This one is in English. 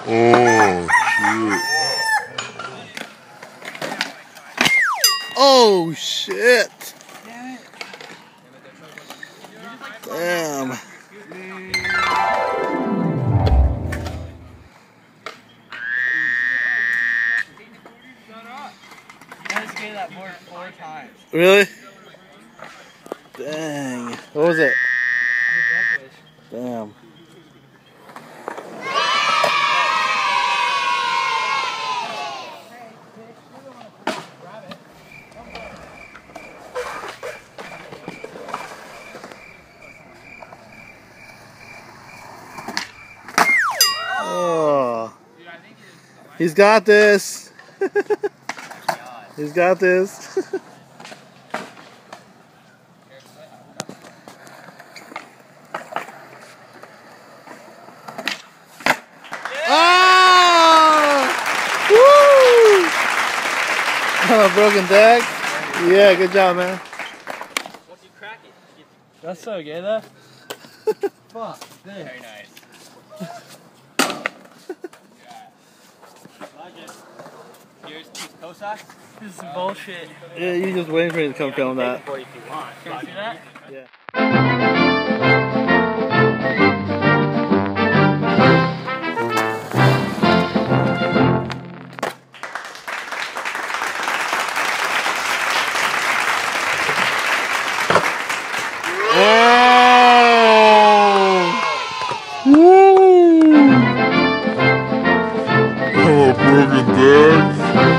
Oh, shit. Oh, shit. Damn. That board 4 times. Really? Dang. What was it? Damn. Oh. He's got this. He's got this. Oh! Woo! On a broken deck. Yeah, good job, man. Once you crack it, that's so good, though. Fuck. Very nice. Here's two Cossacks. This is some bullshit. Yeah, you just waiting for me to come film that. If you want. Can you see that? Yeah. Oh, broken deck.